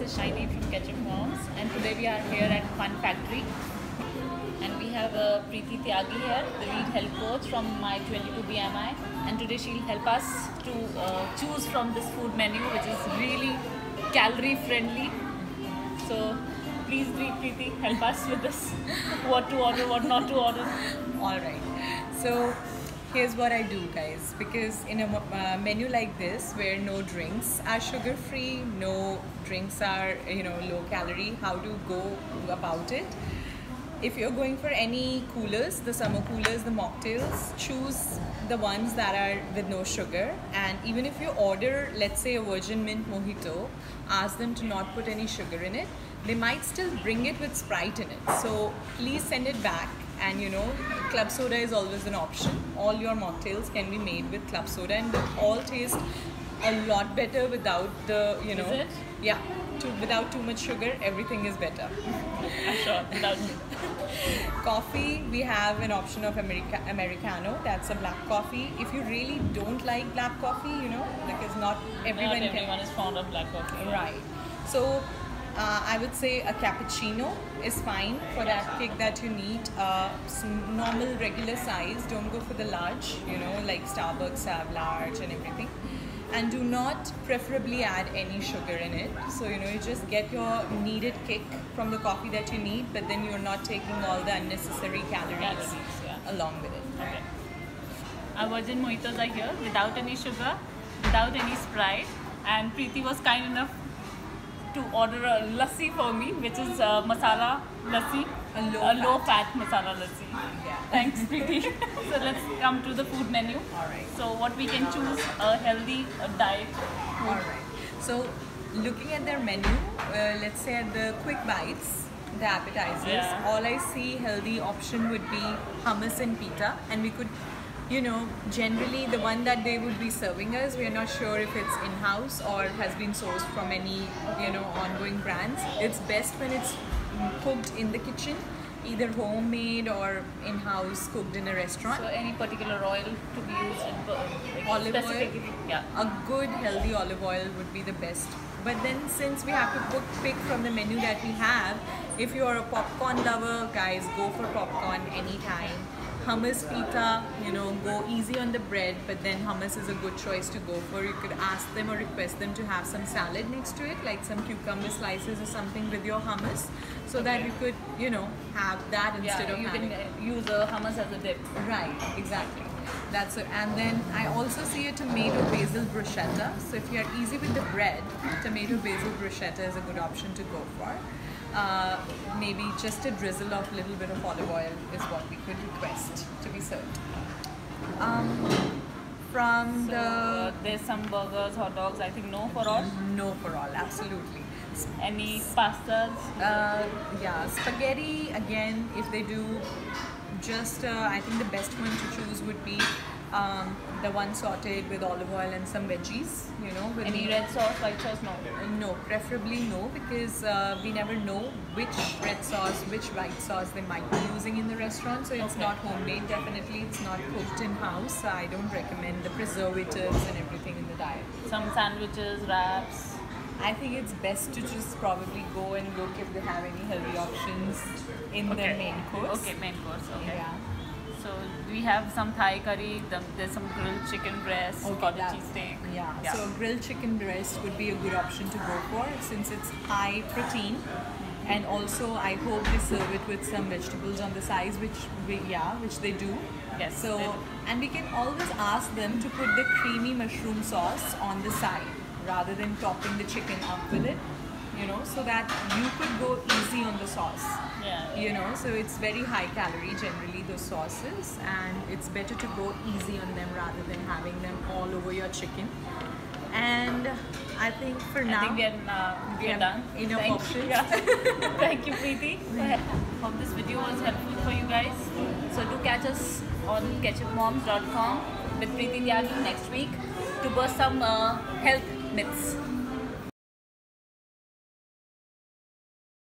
is Shaini from Ketchup Moms, and today we are here at Fun Factory. And we have Preeti Tyagi here, the lead health coach from My 22 BMI. And today she'll help us to choose from this food menu, which is really calorie friendly. So please, Preeti, help us with this. What to order, what not to order. Alright, so here's what I do, guys, because in a menu like this where no drinks are sugar free, no drinks are low calorie, how to go about it? If you're going for any coolers, the summer coolers, the mocktails, choose the ones that are with no sugar. And even if you order, let's say, a virgin mint mojito, ask them to not put any sugar in it. They might still bring it with Sprite in it, so please send it back. And club soda is always an option. All your mocktails can be made with club soda, and they all taste a lot better without the Is it? Yeah, without too much sugar. Everything is better. Sure, without Coffee, we have an option of Americano. That's a black coffee. If you really don't like black coffee, because not everyone is fond of black coffee. Right. So I would say a cappuccino is fine for that kick that you need. Some normal regular size. Don't go for the large. Like Starbucks have large and everything. And do not preferably add any sugar in it. So you just get your needed kick from the coffee that you need, but then you're not taking all the unnecessary calories along with it. Okay. Our virgin mojitos are here without any sugar, without any Sprite, and Preeti was kind enough to order a lassi for me, which is masala lassi, a low fat masala lassi. Yeah. Thanks, Preeti. So let's come to the food menu. Alright. So what we can choose a healthy diet. Alright. So looking at their menu, let's say at the quick bites, the appetizers, all I see healthy option would be hummus and pita, and we could generally the one that they would be serving us, we are not sure if it's in-house or has been sourced from any ongoing brands. It's best when it's cooked in the kitchen, either homemade or in-house cooked in a restaurant. So any particular oil to be used in Olive oil, yeah. a good healthy olive oil would be the best. But then since we have to pick from the menu that we have, if you're a popcorn lover, guys, go for popcorn anytime. Hummus, pita, go easy on the bread, but then hummus is a good choice to go for. You could ask them or request them to have some salad next to it, like some cucumber slices or something with your hummus, so that you could, have that instead of having... You can use a hummus as a dip. Right, exactly. That's it. And then I also see a tomato basil bruschetta. So if you're easy with the bread, tomato basil bruschetta is a good option to go for. Maybe just a drizzle of a little bit of olive oil is what we could request to be served. There's some burgers, hot dogs, I think no for all? No for all, absolutely. Any pastas? Yeah, spaghetti, again, if they do, just I think the best one to choose would be the one sauteed with olive oil and some veggies, with Any red sauce, white sauce? No. No, preferably no, because we never know which red sauce, which white sauce they might be using in the restaurant. So it's not homemade, definitely. It's not cooked in-house. So I don't recommend the preservatives and everything in the diet. Some sandwiches, wraps. I think it's best to just probably go and look if they have any healthy options in their main course. Okay, main course. Okay. Yeah. So we have some Thai curry. There's some grilled chicken breast, cottage cheese steak. Yeah. So grilled chicken breast would be a good option to go for since it's high protein, and also I hope they serve it with some vegetables on the sides, which they do. Yes. So and we can always ask them to put the creamy mushroom sauce on the side rather than topping the chicken up with it. So that you could go easy on the sauce. Yeah. So it's very high calorie generally, those sauces, and it's better to go easy on them rather than having them all over your chicken. And I think for now, I think we are done. Enough options. Thank you, Preeti. Hope this video was helpful for you guys. So do catch us on ketchupmoms.com with Preeti Tyagi next week to bust some health myths.